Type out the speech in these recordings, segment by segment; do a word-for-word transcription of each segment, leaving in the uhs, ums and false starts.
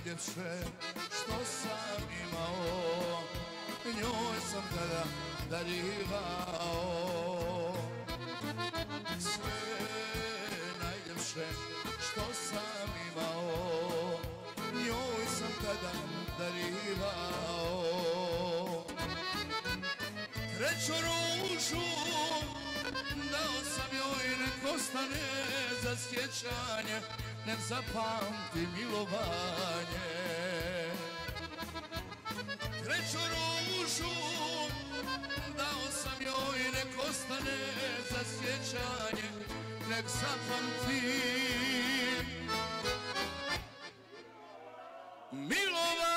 najljepše što sam imao, njoj sam tada darivao. Sve najljepše što sam imao, njoj sam tada darivao. Treću ružu dao sam joj, nek ostane za sjećanje, nek zapamti milovanje. Treću ružu dao sam joj, nek ostane za sjećanje, nek zapamti milovanje.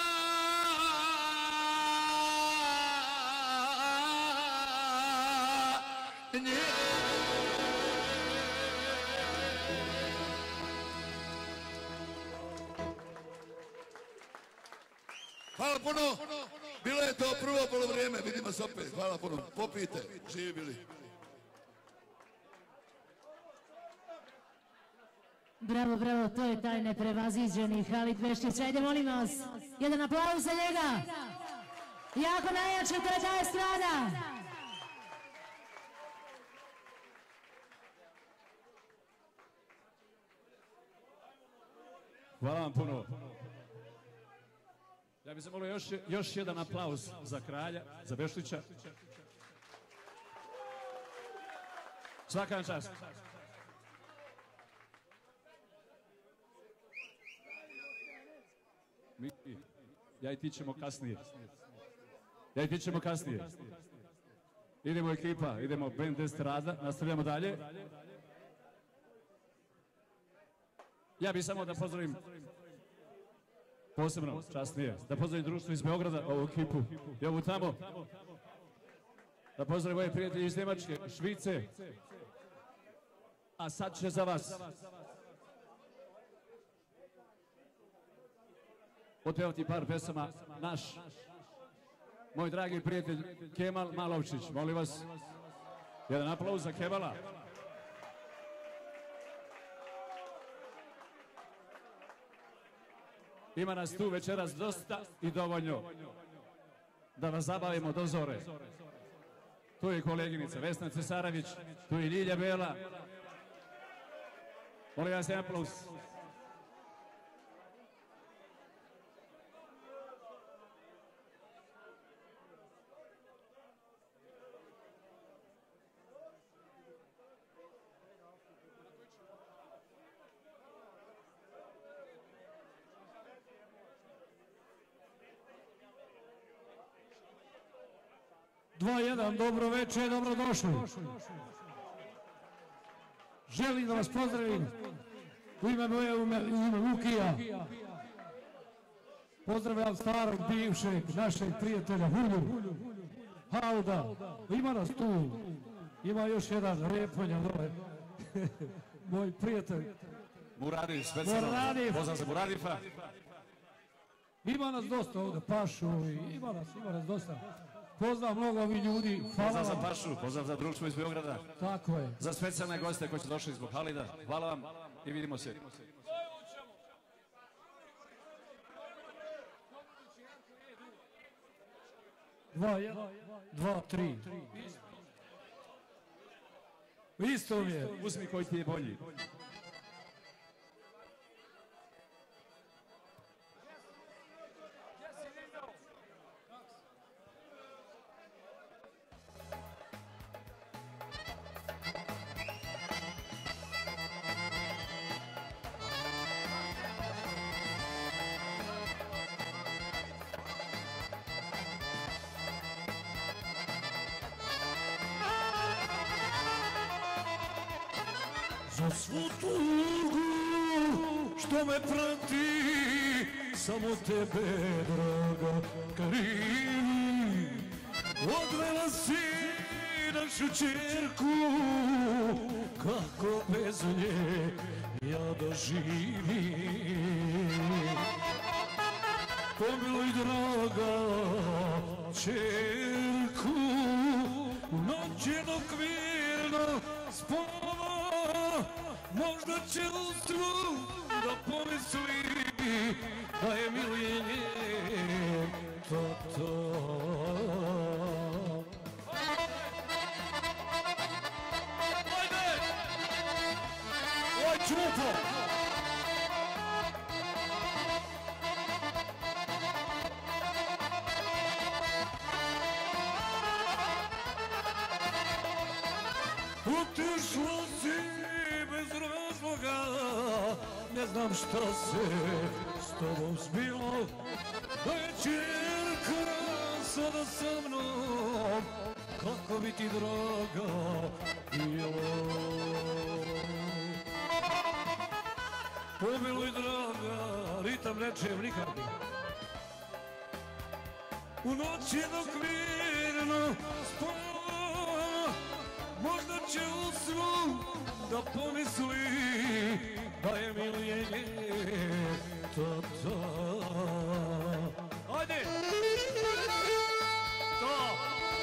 Hvala puno, bilo je to prvo polovrijeme, vidimo se opet, hvala puno, popijte, živi bili. Bravo, bravo, to je taj neprevaziđeni Halid Veštić. Ajde, molim vas, jedan aplauz za njega. Jako najjače, to je ta estrada. Hvala vam puno. Ja bih zamolio još, još jedan aplauz za kralja, za Veštića. Svaka vam čast. Mi, ja i ti ćemo kasnije. Ja i ti ćemo kasnije. Idemo ekipa, idemo band estrada, nastavljamo dalje. Ja bih samo da pozdravim posebno, časnije, da pozdravim društvo iz Beograda, ovu ekipu i ovu tamo. Da pozdravim moje prijatelje iz Njemačke, Švice. A sad će za vas otpevati par pesama naš, moj dragi prijatelj Kemal Malovčić. Molim vas, jedan aplauz za Kemala. Ima nas tu večeras dosta i dovoljno da vas zabavimo do zore. Tu je koleginica Vesna Cesarević, tu je Ljilja Bela. Molim vas jedan aplauz. dva jedan, dobro večer, dobrodošli. Želim da vas pozdravim u ime moje, u ime Lukija. Pozdravljam starog, bivšeg, našeg prijatelja Hulju, Hauda. Ima nas tu, ima još jedan Reponja dole. Moj prijatelj. Muradif, specijalno, pozdrav za Muradifa. Ima nas dosta ovdje, Pašu, ima nas, ima nas dosta. Pozdrav mnogo ovih ljudi, hvala vam. Pozdrav za Pašu, pozdrav za društvo iz Beograda. Tako je. Za specijalne goste koji su došli zbog Halida. Hvala vam i vidimo se. Dva, jedan, dva, tri. Isto mi je. Uzmi koji ti je bolji. Za svu tugu što me prati, samo tebe, draga, krivi. Odvela si našu čerku, kako bez nje ja doživim. Pomiluj, draga čerku, u noć jednog mirno spava, možda će ustru da pomisli da je miljenje to to. Ajde! Oj, čupo! Otišla si bez razloga, ne znam šta se s tobom zbilo, da je čerka sada sa mnom, kako bi ti draga bilo. Pomiluj draga, ritam nečem nikako, u noći dok mirno spava, možda će u snu da pomisli da je miljenje to to. Ajde! To!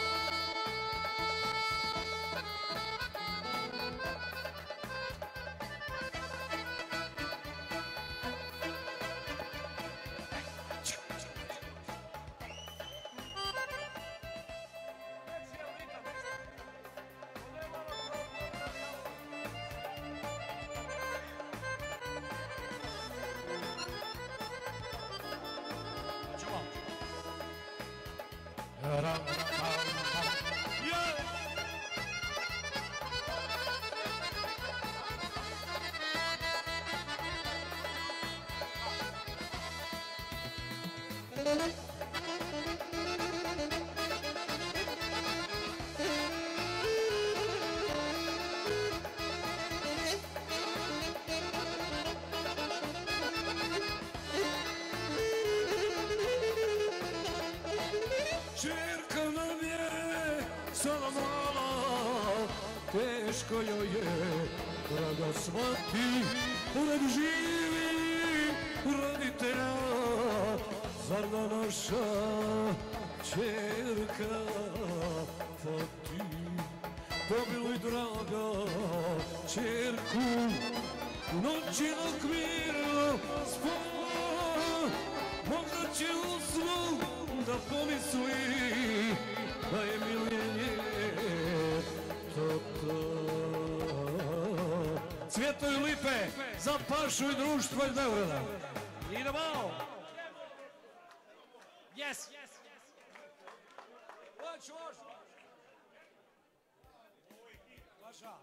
Čerka nam je sada mala, teško joj je da ga shvati, radi živi roditelja, zar da naša čerka pati. Pomiluj draga čerku, u noći dok mirno spava, možda će u snu da pomisli da je miljenje to to. Cvjetoju lipe za pašu i društvo iz Beograda. Idemo! Yes! Hoć, hoć! Paša!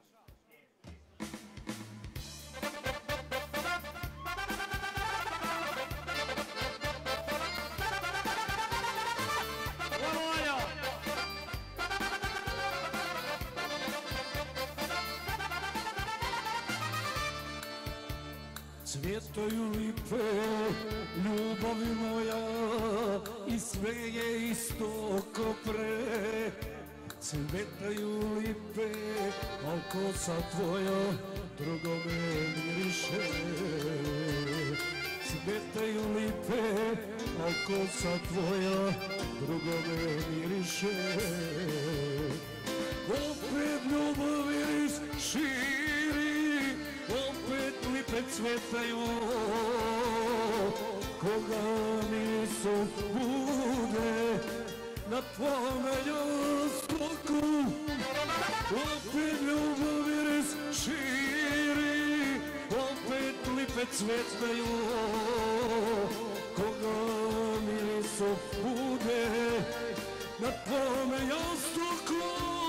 Cvjetaju lipe, ljubavi moja, i sve je isto ko pre. Cvjetaju lipe, al kosa tvoja drugome miriše. Cvjetaju lipe, al kosa tvoja drugome miriše. Opet ljubav miris širi, opet lipe cvjetaju, koga nisu bude na tvome jastuku. Opet ljubav miris širi, opet lipe cvjetaju, koga nisu bude na tvome jastuku.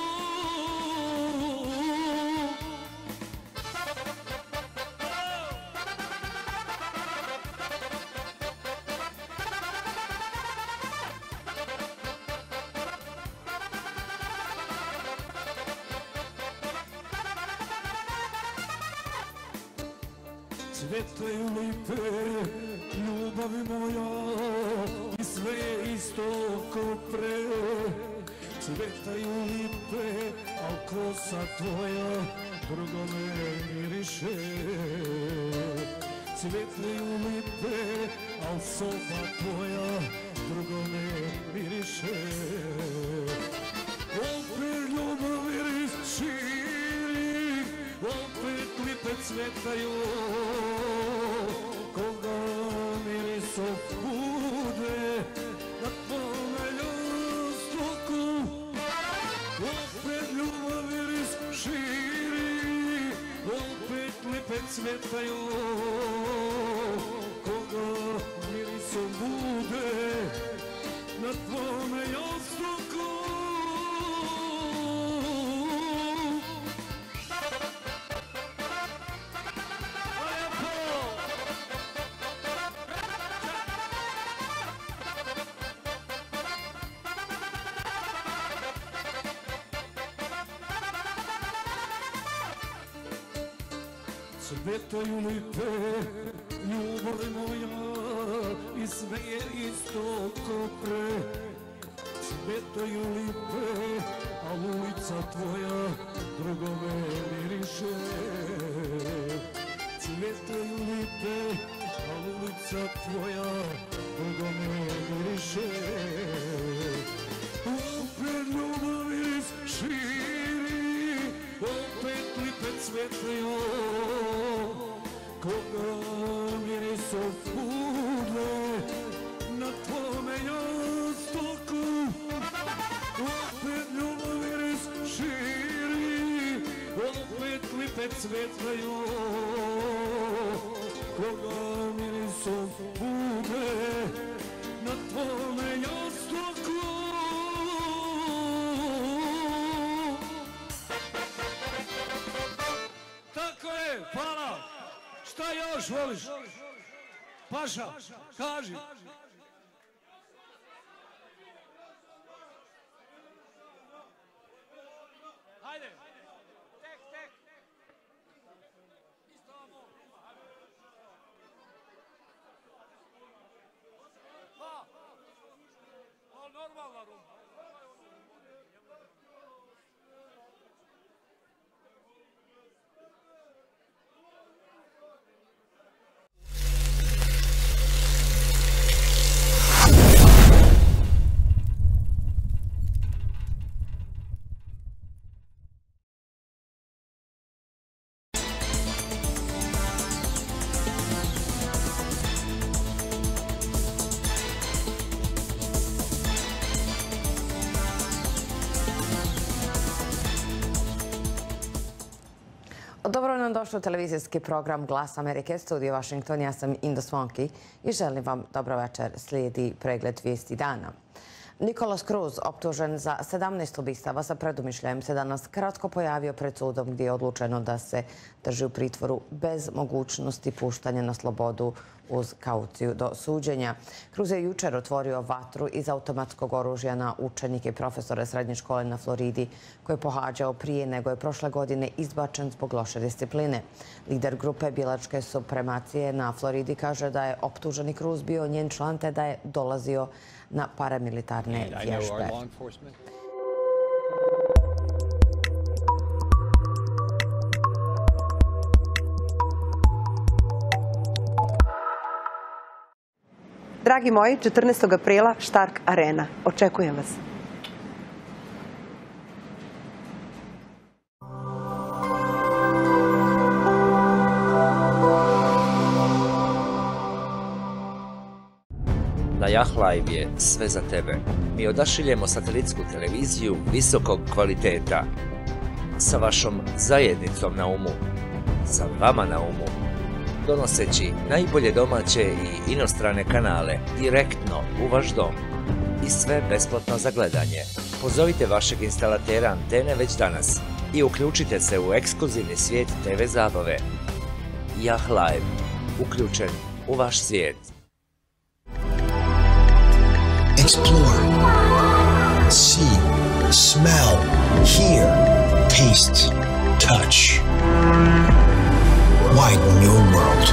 Cvjetaju lipe, ljubavi moja, i sve je isto ko pre. Cvjetaju lipe, al kosa tvoja drugome miriše. Cvjetaju lipe, al soba tvoja drugome miriše. Opet ljubav miris širi, opet lipe cvjetaju, koga miris mirisom bude na tvome jastuku. Opet ljubav miris širi, opet lipe cvjetaju. Koga mirisom bude na tvome jastuku. Cvetaju lipe, ljubav moja, i sve je isto ko pre. Cvetaju lipe, a ulica tvoja drugome miriše. Cvetaju lipe, a ulica tvoja drugome miriše. Opet ljubav miris širi, opet lipe cvetaju. Koga mirisom bude na tvome jastuku. Opet ljubav miris širi, opet lipe cvetaju. Koga mirisom bude na tvome jastuku. Tako je, hvala. Šta još voliš? Paša, kaži. Hajde. Tek, tek. Isto vam ovo. Pa. Ovo normalna rumba. Dobro nam došli u televizijski program Glas Amerike, studio Washington. Ja sam Inda Swanky i želim vam dobro večer. Slijedi pregled vijesti dana. Nicholas Cruz, optužen za sedamnaest ubistava sa predumišljajem, se danas kratko pojavio pred sudom gdje je odlučeno da se drži u pritvoru bez mogućnosti puštanja na slobodu uz kauciju do suđenja. Cruz je jučer otvorio vatru iz automatskog oružja na učenike i profesore srednje škole na Floridi koje je pohađao prije nego je prošle godine izbačen zbog loše discipline. Lider grupe bilačke supremacije na Floridi kaže da je optuženi Cruz bio njen član te da je dolazio na paramilitarne vježbe. Dragi moji, četrnaestog aprila Stark Arena. Očekujem vas. Na Yah Live je sve za tebe. Mi odašiljemo satelitsku televiziju visokog kvaliteta. Sa vašom zajednicom na umu. Sa vama na umu. Donoseći najbolje domaće i inostrane kanale direktno u vaš dom. I sve besplatno za gledanje. Pozovite vašeg instalatera antene već danas i uključite se u ekskluzivni svijet te ve zabave. Yah Live. Uključen u vaš svijet. Explore, see, smell, hear, taste, touch. Widen your world.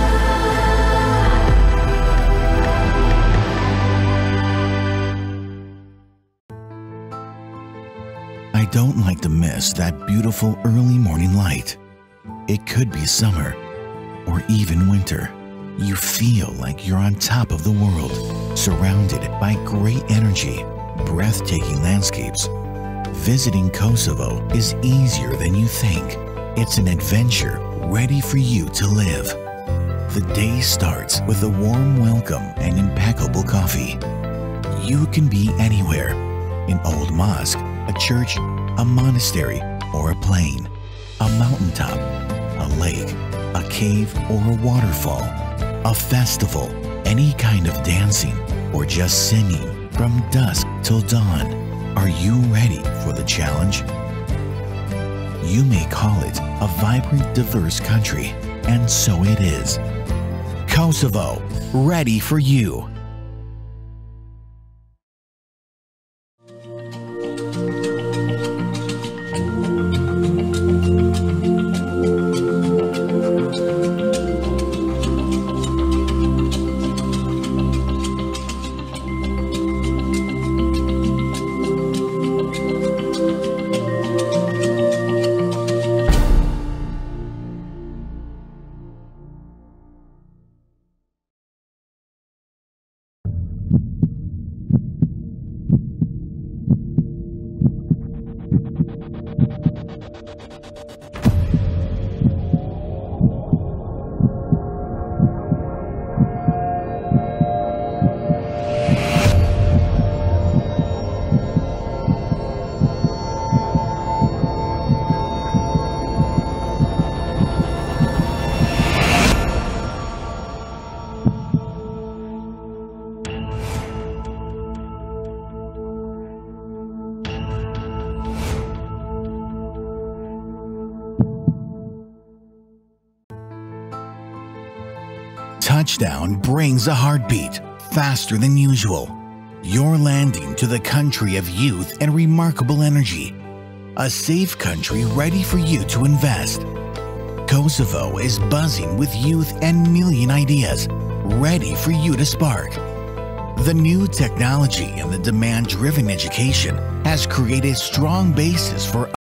I don't like to miss that beautiful early morning light. It could be summer or even winter. You feel like you're on top of the world, surrounded by great energy, breathtaking landscapes. Visiting Kosovo is easier than you think. It's an adventure ready for you to live. The day starts with a warm welcome and recyclable coffee. You can be anywhere, an old mosque, a church, a monastery, or a plane, a mountaintop, a lake, a cave, or a waterfall, a festival, any kind of dancing, or just singing from dusk till dawn. Are you ready for the challenge? You may call it a vibrant, diverse country, and so it is. Kosovo, ready for you. Touchdown brings a heartbeat faster than usual. You're landing to the country of youth and remarkable energy. A safe country ready for you to invest. Kosovo is buzzing with youth and million ideas, ready for you to spark. The new technology and the demand-driven education has created strong bases for